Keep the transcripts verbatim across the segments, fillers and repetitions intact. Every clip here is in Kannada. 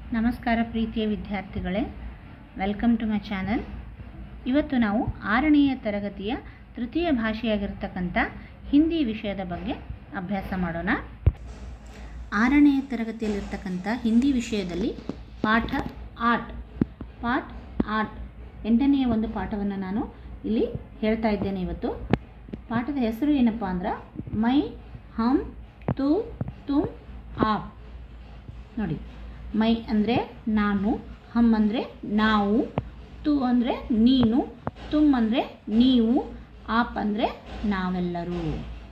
ನಮಸ್ಕಾರ ಪ್ರೀತಿಯ ವಿದ್ಯಾರ್ಥಿಗಳೇ, ವೆಲ್ಕಮ್ ಟು ಮೈ ಚಾನಲ್. ಇವತ್ತು ನಾವು ಆರನೆಯ ತರಗತಿಯ ತೃತೀಯ ಭಾಷೆಯಾಗಿರ್ತಕ್ಕಂಥ ಹಿಂದಿ ವಿಷಯದ ಬಗ್ಗೆ ಅಭ್ಯಾಸ ಮಾಡೋಣ. ಆರನೆಯ ತರಗತಿಯಲ್ಲಿರ್ತಕ್ಕಂಥ ಹಿಂದಿ ವಿಷಯದಲ್ಲಿ ಪಾಠ ಆಟ್ ಪಾಠ ಆಟ್ ಎಂಟನೆಯ ಒಂದು ಪಾಠವನ್ನು ನಾನು ಇಲ್ಲಿ ಹೇಳ್ತಾ ಇದ್ದೇನೆ. ಇವತ್ತು ಪಾಠದ ಹೆಸರು ಏನಪ್ಪ ಅಂದ್ರೆ ಮೈ, ಹಮ್, ತು, ತುಮ್, ಆಪ್. ನೋಡಿ, ಮೈ ಅಂದರೆ ನಾನು, ಹಮ್ ಅಂದರೆ ನಾವು, ತು ಅಂದರೆ ನೀನು, ತುಮ್ ಅಂದರೆ ನೀವು, ಆಪ್ ಅಂದರೆ ನಾವೆಲ್ಲರೂ.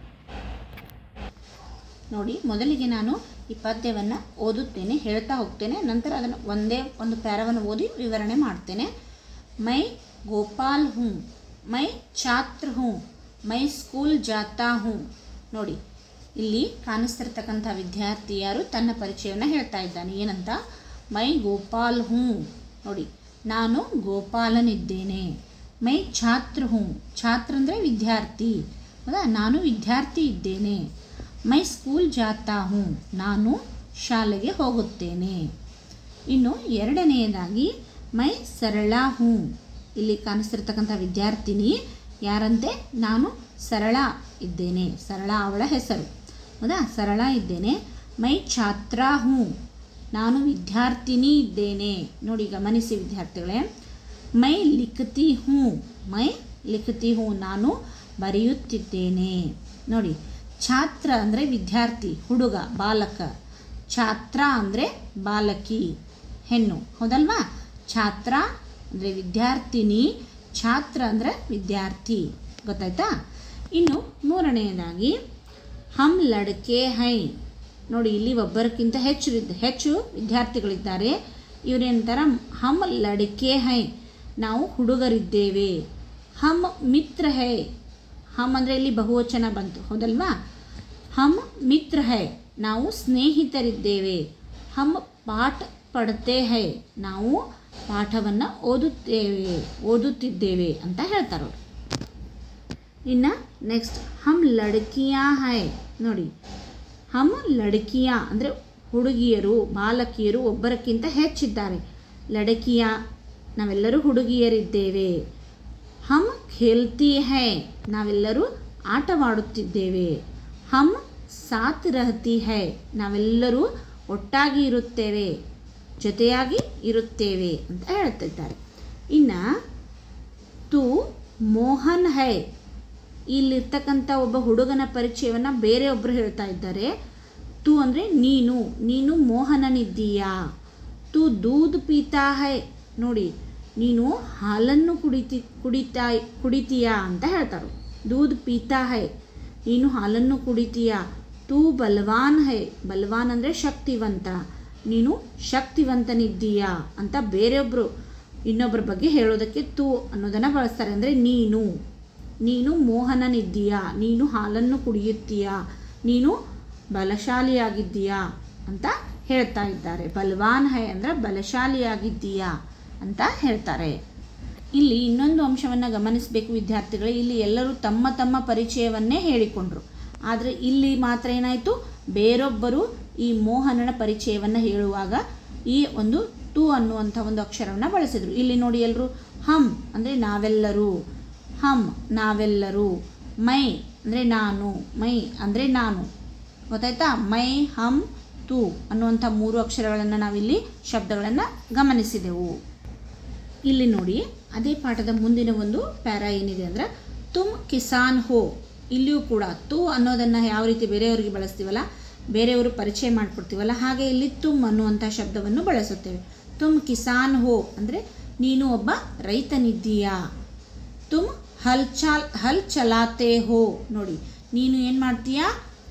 ನೋಡಿ, ಮೊದಲಿಗೆ ನಾನು ಈ ಪದ್ಯವನ್ನು ಓದುತ್ತೇನೆ, ಹೇಳ್ತಾ ಹೋಗ್ತೇನೆ. ನಂತರ ಅದನ್ನು ಒಂದೇ ಒಂದು ಪ್ಯಾರವನ್ನು ಓದಿ ವಿವರಣೆ ಮಾಡ್ತೇನೆ. ಮೈ ಗೋಪಾಲ್ ಹೂँ, ಮೈ ಛಾತ್ರ ಹೂँ, ಮೈ ಸ್ಕೂಲ್ ಜಾತಾ ಹೂँ. ನೋಡಿ, ಇಲ್ಲಿ ಕಾಣಿಸ್ತಿರ್ತಕ್ಕಂಥ ವಿದ್ಯಾರ್ಥಿ ಯಾರು ತನ್ನ ಪರಿಚಯವನ್ನು ಹೇಳ್ತಾ ಇದ್ದಾನೆ. ಏನಂತ? ಮೈ ಗೋಪಾಲ್ ಹೂँ. ನೋಡಿ, ನಾನು ಗೋಪಾಲನಿದ್ದೇನೆ. ಮೈ ಛಾತ್ರ ಹೂँ, ಛಾತ್ರ ಅಂದರೆ ವಿದ್ಯಾರ್ಥಿ, ಹೌದಾ? ನಾನು ವಿದ್ಯಾರ್ಥಿ ಇದ್ದೇನೆ. ಮೈ ಸ್ಕೂಲ್ ಜಾತಾ ಹೂँ, ನಾನು ಶಾಲೆಗೆ ಹೋಗುತ್ತೇನೆ. ಇನ್ನು ಎರಡನೆಯದಾಗಿ ಮೈ ಸರಳಾ ಹೂँ. ಇಲ್ಲಿ ಕಾಣಿಸ್ತಿರ್ತಕ್ಕಂಥ ವಿದ್ಯಾರ್ಥಿನಿ ಯಾರಂತೆ? ನಾನು ಸರಳ ಇದ್ದೇನೆ. ಸರಳ ಅವಳ ಹೆಸರು, ಹೌದಾ? ಸರಳ ಇದ್ದೇನೆ. ಮೈ ಛಾತ್ರಾ ಹೂँ, ನಾನು ವಿದ್ಯಾರ್ಥಿನಿ ಇದ್ದೇನೆ. ನೋಡಿ, ಗಮನಿಸಿ ವಿದ್ಯಾರ್ಥಿಗಳೇ. ಮೈ ಲಿಖತಿ ಹೂँ, ಮೈ ಲಿಖತಿ ಹೂँ, ನಾನು ಬರೆಯುತ್ತಿದ್ದೇನೆ. ನೋಡಿ, ಛಾತ್ರ ಅಂದರೆ ವಿದ್ಯಾರ್ಥಿ, ಹುಡುಗ, ಬಾಲಕ. ಛಾತ್ರ ಅಂದರೆ ಬಾಲಕಿ, ಹೆಣ್ಣು, ಹೌದಲ್ವಾ? ಛಾತ್ರ ಅಂದರೆ ವಿದ್ಯಾರ್ಥಿನಿ, ಛಾತ್ರ ಅಂದರೆ ವಿದ್ಯಾರ್ಥಿ. ಗೊತ್ತಾಯ್ತಾ? ಇನ್ನು ಮೂರನೆಯದಾಗಿ ಹಮ್ ಲಡ್ಕೆ ಹೈ. ನೋಡಿ, ಇಲ್ಲಿ ಒಬ್ಬರಕ್ಕಿಂತ ಹೆಚ್ಚು ಹೆಚ್ಚು ವಿದ್ಯಾರ್ಥಿಗಳಿದ್ದಾರೆ. ಇವರೇಂತರ ಹಮ್ ಲಡ್ಕೆ ಹೈ, ನಾವು ಹುಡುಗರಿದ್ದೇವೆ. ಹಮ್ ಮಿತ್ರ ಹೈ, ಹಮ್ ಅಂದರೆ ಇಲ್ಲಿ ಬಹುವಚನ ಬಂತು, ಹೌದಲ್ವಾ? ಹಮ್ ಮಿತ್ರ ಹೈ, ನಾವು ಸ್ನೇಹಿತರಿದ್ದೇವೆ. ಹಮ್ ಪಾಠ ಪಡ್ತೆ ಹೈ, ನಾವು ಪಾಠವನ್ನು ಓದುತ್ತೇವೆ ಓದುತ್ತಿದ್ದೇವೆ ಅಂತ ಹೇಳ್ತಾರೆ. ಇನ್ನು ನೆಕ್ಸ್ಟ್ ಹಮ್ ಲಡ್ಕಿಯಾ ಹೈ. ನೋಡಿ, ಹಮ್ ಲಡ್ಕಿಯಾ ಅಂದರೆ ಹುಡುಗಿಯರು, ಬಾಲಕಿಯರು ಒಬ್ಬರಕ್ಕಿಂತ ಹೆಚ್ಚಿದ್ದಾರೆ. ಲಡಕಿಯಾ, ನಾವೆಲ್ಲರೂ ಹುಡುಗಿಯರಿದ್ದೇವೆ. ಹಮ್ ಖೇಲ್ತಿ ಹೈ, ನಾವೆಲ್ಲರೂ ಆಟವಾಡುತ್ತಿದ್ದೇವೆ. ಹಮ್ ಸಾತ್ ರಹತಿ ಹೈ, ನಾವೆಲ್ಲರೂ ಒಟ್ಟಾಗಿ ಇರುತ್ತೇವೆ, ಜೊತೆಯಾಗಿ ಇರುತ್ತೇವೆ ಅಂತ ಹೇಳ್ತಿದ್ದಾರೆ. ಇನ್ನು ತು ಮೋಹನ್ ಹೈ, ಇಲ್ಲಿರ್ತಕ್ಕಂಥ ಒಬ್ಬ ಹುಡುಗನ ಪರಿಚಯವನ್ನು ಬೇರೆಯೊಬ್ಬರು ಹೇಳ್ತಾ ಇದ್ದಾರೆ. ತು ಅಂದರೆ ನೀನು, ನೀನು ಮೋಹನನಿದ್ದೀಯಾ. ತು ದೂದ್ ಪೀತಾ ಹೈ, ನೋಡಿ, ನೀನು ಹಾಲನ್ನು ಕುಡಿತಿ ಕುಡಿತಾ ಕುಡಿತೀಯಾ ಅಂತ ಹೇಳ್ತಾರೆ. ದೂದ್ ಪೀತಾ ಹೈ, ನೀನು ಹಾಲನ್ನು ಕುಡಿತೀಯಾ. ತು ಬಲವಾನ್ ಹೈ, ಬಲವಾನ್ ಅಂದರೆ ಶಕ್ತಿವಂತ, ನೀನು ಶಕ್ತಿವಂತನಿದ್ದೀಯಾ ಅಂತ ಬೇರೆಯೊಬ್ಬರು ಇನ್ನೊಬ್ಬರ ಬಗ್ಗೆ ಹೇಳೋದಕ್ಕೆ ತು ಅನ್ನೋದನ್ನು ಬಳಸ್ತಾರೆ. ಅಂದರೆ ನೀನು ನೀನು ಮೋಹನನಿದ್ದೀಯಾ, ನೀನು ಹಾಲನ್ನು ಕುಡಿಯುತ್ತೀಯಾ, ನೀನು ಬಲಶಾಲಿಯಾಗಿದ್ದೀಯಾ ಅಂತ ಹೇಳ್ತಾ ಇದ್ದಾರೆ. ಬಲವಾನ್ ಹೈ ಅಂದರೆ ಬಲಶಾಲಿಯಾಗಿದ್ದೀಯಾ ಅಂತ ಹೇಳ್ತಾರೆ. ಇಲ್ಲಿ ಇನ್ನೊಂದು ಅಂಶವನ್ನು ಗಮನಿಸಬೇಕು ವಿದ್ಯಾರ್ಥಿಗಳೇ. ಇಲ್ಲಿ ಎಲ್ಲರೂ ತಮ್ಮ ತಮ್ಮ ಪರಿಚಯವನ್ನೇ ಹೇಳಿಕೊಂಡ್ರು. ಆದರೆ ಇಲ್ಲಿ ಮಾತ್ರ ಏನಾಯಿತು, ಬೇರೊಬ್ಬರು ಈ ಮೋಹನನ ಪರಿಚಯವನ್ನು ಹೇಳುವಾಗ ಈ ಒಂದು ಟು ಅನ್ನುವಂಥ ಒಂದು ಅಕ್ಷರವನ್ನು ಬಳಸಿದರು. ಇಲ್ಲಿ ನೋಡಿ, ಎಲ್ಲರೂ ಹಮ್ ಅಂದರೆ ನಾವೆಲ್ಲರೂ, ಹಮ್ ನಾವೆಲ್ಲರೂ, ಮೈ ಅಂದರೆ ನಾನು, ಮೈ ಅಂದರೆ ನಾನು. ಗೊತ್ತಾಯ್ತಾ? ಮೈ, ಹಮ್, ತು ಅನ್ನುವಂಥ ಮೂರು ಅಕ್ಷರಗಳನ್ನು ನಾವಿಲ್ಲಿ ಶಬ್ದಗಳನ್ನು ಗಮನಿಸಿದೆವು. ಇಲ್ಲಿ ನೋಡಿ, ಅದೇ ಪಾಠದ ಮುಂದಿನ ಒಂದು ಪ್ಯಾರಾ ಏನಿದೆ ಅಂದರೆ ತುಮ್ ಕಿಸಾನ್ ಹೋ. ಇಲ್ಲಿಯೂ ಕೂಡ ತು ಅನ್ನೋದನ್ನು ಯಾವ ರೀತಿ ಬೇರೆಯವರಿಗೆ ಬಳಸ್ತೀವಲ್ಲ, ಬೇರೆಯವರು ಪರಿಚಯ ಮಾಡಿಕೊಡ್ತೀವಲ್ಲ, ಹಾಗೆ ಇಲ್ಲಿ ತುಮ್ ಅನ್ನುವಂಥ ಶಬ್ದವನ್ನು ಬಳಸುತ್ತೇವೆ. ತುಮ್ ಕಿಸಾನ್ ಹೋ ಅಂದರೆ ನೀನು ಒಬ್ಬ ರೈತನಿದ್ದೀಯಾ. ತುಮ್ ಹಲ್ ಚಾಲ್ ಹಲ್ ಚಲಾತೆ ಹೋ. ನೋಡಿ, ನೀನು ಏನು ಮಾಡ್ತೀಯಾ?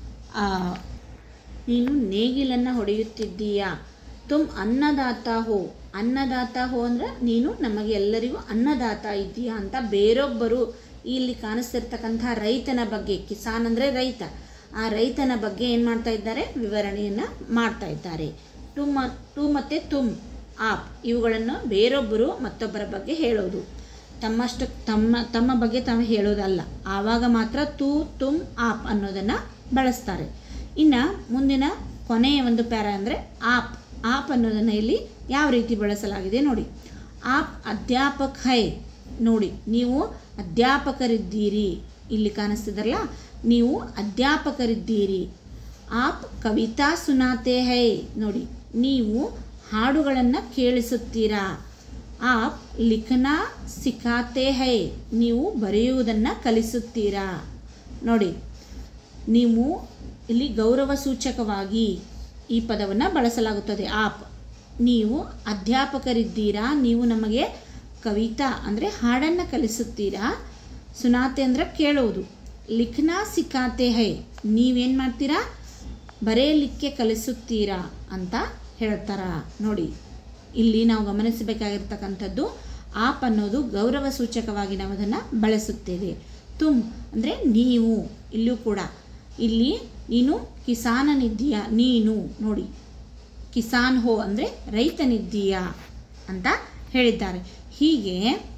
ನೀನು ನೇಗಿಲನ್ನು ಹೊಡೆಯುತ್ತಿದ್ದೀಯಾ. ತುಮ್ ಅನ್ನದಾತ ಹೋ. ಅನ್ನದಾತ ಹೋ ಅಂದರೆ ನೀನು ನಮಗೆ ಎಲ್ಲರಿಗೂ ಅನ್ನದಾತ ಇದ್ದೀಯಾ ಅಂತ ಬೇರೊಬ್ಬರು ಇಲ್ಲಿ ಕಾಣಿಸ್ತಿರ್ತಕ್ಕಂಥ ರೈತನ ಬಗ್ಗೆ, ಕಿಸಾನ್ ಅಂದರೆ ರೈತ, ಆ ರೈತನ ಬಗ್ಗೆ ಏನು ಮಾಡ್ತಾ ಇದ್ದಾರೆ? ವಿವರಣೆಯನ್ನು ಮಾಡ್ತಾ ಇದ್ದಾರೆ. ಟು ಮ ಟು ಮತ್ತು ತುಮ್, ಆಪ್ ಇವುಗಳನ್ನು ಬೇರೊಬ್ಬರು ಮತ್ತೊಬ್ಬರ ಬಗ್ಗೆ ಹೇಳೋದು, ತಮ್ಮಷ್ಟು ತಮ್ಮ ತಮ್ಮ ಬಗ್ಗೆ ತಾವು ಹೇಳೋದಲ್ಲ. ಆವಾಗ ಮಾತ್ರ ತು, ತುಮ್, ಆಪ್ ಅನ್ನೋದನ್ನು ಬಳಸ್ತಾರೆ. ಇನ್ನು ಮುಂದಿನ ಕೊನೆಯ ಒಂದು ಪ್ಯಾರಾ ಅಂದರೆ ಆಪ್ ಆಪ್ ಅನ್ನೋದನ್ನು ಇಲ್ಲಿ ಯಾವ ರೀತಿ ಬಳಸಲಾಗಿದೆ ನೋಡಿ. ಆಪ್ ಅಧ್ಯಾಪಕ ಹೈ, ನೋಡಿ ನೀವು ಅಧ್ಯಾಪಕರಿದ್ದೀರಿ, ಇಲ್ಲಿ ಕಾಣಿಸ್ತಿದ್ರಲ್ಲ ನೀವು ಅಧ್ಯಾಪಕರಿದ್ದೀರಿ. ಆಪ್ ಕವಿತಾ ಸುನಾತೆ ಹೈ, ನೋಡಿ ನೀವು ಹಾಡುಗಳನ್ನು ಕೇಳಿಸುತ್ತೀರಾ. ಆಪ್ ಲಿಖನಾ ಸಿಖಾತೆ ಹೈ, ನೀವು ಬರೆಯುವುದನ್ನು ಕಲಿಸುತ್ತೀರಾ. ನೋಡಿ ನೀವು ಇಲ್ಲಿ ಗೌರವ ಸೂಚಕವಾಗಿ ಈ ಪದವನ್ನು ಬಳಸಲಾಗುತ್ತದೆ. ಆಪ್ ನೀವು ಅಧ್ಯಾಪಕರಿದ್ದೀರಾ, ನೀವು ನಮಗೆ ಕವಿತಾ ಅಂದರೆ ಹಾಡನ್ನು ಕಲಿಸುತ್ತೀರಾ. ಸುನಾತೆ ಅಂದರೆ ಕೇಳುವುದು. ಲಿಖನಾ ಸಿಖಾತೆ ಹೈ, ನೀವೇನು ಮಾಡ್ತೀರಾ ಬರೆಯಲಿಕ್ಕೆ ಕಲಿಸುತ್ತೀರಾ ಅಂತ ಹೇಳ್ತಾರ. ನೋಡಿ ಇಲ್ಲಿ ನಾವು ಗಮನಿಸಬೇಕಾಗಿರ್ತಕ್ಕಂಥದ್ದು ಆಪ್ ಅನ್ನೋದು ಗೌರವ ಸೂಚಕವಾಗಿ ನಾವು ಅದನ್ನು ಬಳಸುತ್ತೇವೆ. ತುಮ್ ಅಂದರೆ ನೀವು, ಇಲ್ಲೂ ಕೂಡ ಇಲ್ಲಿ ನೀನು ಕಿಸಾನನಿದ್ದೀಯಾ, ನೀನು ನೋಡಿ ಕಿಸಾನ್ ಹೋ ಅಂದರೆ ರೈತನಿದ್ದೀಯಾ ಅಂತ ಹೇಳಿದ್ದಾರೆ. ಹೀಗೆ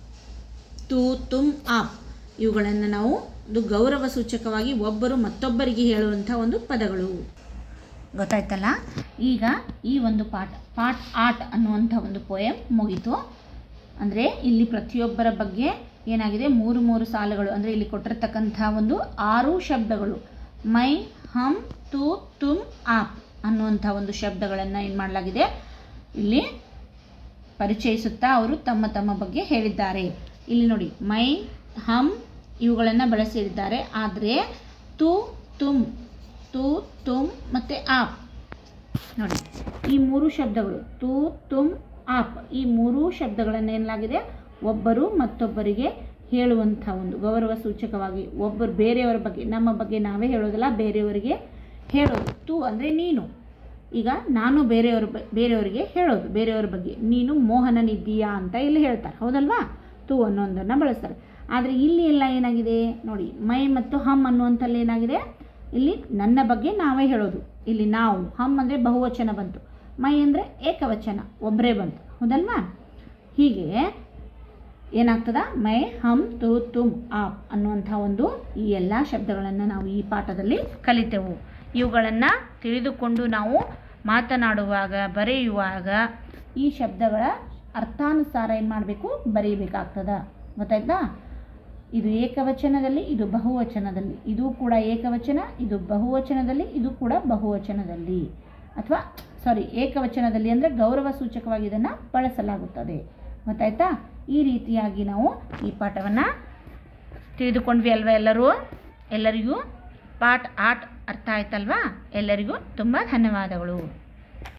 ತು ತುಮ್ ಆಪ್ ಇವುಗಳನ್ನು ನಾವು ಒಂದು ಗೌರವ ಸೂಚಕವಾಗಿ ಒಬ್ಬರು ಮತ್ತೊಬ್ಬರಿಗೆ ಹೇಳುವಂಥ ಒಂದು ಪದಗಳು. ಗೊತ್ತಾಯ್ತಲ್ಲ. ಈಗ ಈ ಒಂದು ಪಾಠ ಪಾಠ ಆಟ್ ಅನ್ನುವಂಥ ಒಂದು ಪೋಯಮ್ ಮುಗೀತು. ಅಂದರೆ ಇಲ್ಲಿ ಪ್ರತಿಯೊಬ್ಬರ ಬಗ್ಗೆ ಏನಾಗಿದೆ ಮೂರು ಮೂರು ಸಾಲುಗಳು, ಅಂದರೆ ಇಲ್ಲಿ ಕೊಟ್ಟಿರ್ತಕ್ಕಂಥ ಒಂದು ಆರು ಶಬ್ದಗಳು ಮೈ ಹಮ್ ತು ತುಮ್ ಆಪ್ ಅನ್ನುವಂಥ ಒಂದು ಶಬ್ದಗಳನ್ನು ಏನು ಮಾಡಲಾಗಿದೆ ಇಲ್ಲಿ ಪರಿಚಯಿಸುತ್ತಾ ಅವರು ತಮ್ಮ ತಮ್ಮ ಬಗ್ಗೆ ಹೇಳಿದ್ದಾರೆ. ಇಲ್ಲಿ ನೋಡಿ ಮೈ ಹಮ್ ಇವುಗಳನ್ನು ಬಳಸಿದ್ದಾರೆ. ಆದರೆ ತು ತುಮ್ ತು ತುಮ್ ಮತ್ತು ಆಪ್ ನೋಡಿ ಈ ಮೂರು ಶಬ್ದಗಳು ತು ತುಮ್ ಆಪ್ ಈ ಮೂರು ಶಬ್ದಗಳನ್ನು ಏನಾಗಿದೆ ಒಬ್ಬರು ಮತ್ತೊಬ್ಬರಿಗೆ ಹೇಳುವಂಥ ಒಂದು ಗೌರವ ಸೂಚಕವಾಗಿ ಒಬ್ಬರು ಬೇರೆಯವರ ಬಗ್ಗೆ, ನಮ್ಮ ಬಗ್ಗೆ ನಾವೇ ಹೇಳೋದಲ್ಲ ಬೇರೆಯವರಿಗೆ ಹೇಳೋದು. ತು ಅಂದರೆ ನೀನು, ಈಗ ನಾನು ಬೇರೆಯವ್ರ ಬ ಬೇರೆಯವರಿಗೆ ಹೇಳೋದು ಬೇರೆಯವ್ರ ಬಗ್ಗೆ. ನೀನು ಮೋಹನನಿದ್ದೀಯಾ ಅಂತ ಇಲ್ಲಿ ಹೇಳ್ತಾರೆ, ಹೌದಲ್ವಾ. ತು ಅನ್ನೋದನ್ನು ಬಳಸ್ತಾರೆ. ಆದರೆ ಇಲ್ಲಿ ಎಲ್ಲ ಏನಾಗಿದೆ ನೋಡಿ ಮೈ ಮತ್ತು ಹಮ್ ಅನ್ನುವಂಥಲ್ಲಿ ಏನಾಗಿದೆ ಇಲ್ಲಿ ನನ್ನ ಬಗ್ಗೆ ನಾವೇ ಹೇಳೋದು. ಇಲ್ಲಿ ನಾವು, ಹಮ್ ಅಂದರೆ ಬಹುವಚನ ಬಂತು, ಮೈ ಅಂದರೆ ಏಕವಚನ ಒಬ್ಬರೇ ಬಂತು, ಹೌದಲ್ವಾ. ಹೀಗೆ ಏನಾಗ್ತದ ಮೈ ಹಮ್ ತು ತುಮ್ ಆಪ್ ಅನ್ನುವಂಥ ಒಂದು ಈ ಎಲ್ಲ ಶಬ್ದಗಳನ್ನು ನಾವು ಈ ಪಾಠದಲ್ಲಿ ಕಲಿತೆವು. ಇವುಗಳನ್ನು ತಿಳಿದುಕೊಂಡು ನಾವು ಮಾತನಾಡುವಾಗ ಬರೆಯುವಾಗ ಈ ಶಬ್ದಗಳ ಅರ್ಥಾನುಸಾರ ಏನು ಮಾಡಬೇಕು ಬರೀಬೇಕಾಗ್ತದ. ಗೊತ್ತಾಯ್ತಾ. ಇದು ಏಕವಚನದಲ್ಲಿ, ಇದು ಬಹುವಚನದಲ್ಲಿ, ಇದು ಕೂಡ ಏಕವಚನ, ಇದು ಬಹುವಚನದಲ್ಲಿ, ಇದು ಕೂಡ ಬಹುವಚನದಲ್ಲಿ, ಅಥವಾ ಸಾರಿ ಏಕವಚನದಲ್ಲಿ ಅಂದರೆ ಗೌರವ ಸೂಚಕವಾಗಿ ಇದನ್ನು ಬಳಸಲಾಗುತ್ತದೆ. ಗೊತ್ತಾಯ್ತಾ. ಈ ರೀತಿಯಾಗಿ ನಾವು ಈ ಪಾಠವನ್ನು ತಿಳಿದುಕೊಂಡ್ವಿ ಅಲ್ವಾ ಎಲ್ಲರೂ. ಎಲ್ಲರಿಗೂ ಪಾಠ ಆಟ್ ಅರ್ಥ ಆಯ್ತಲ್ವಾ. ಎಲ್ಲರಿಗೂ ತುಂಬ ಧನ್ಯವಾದಗಳು.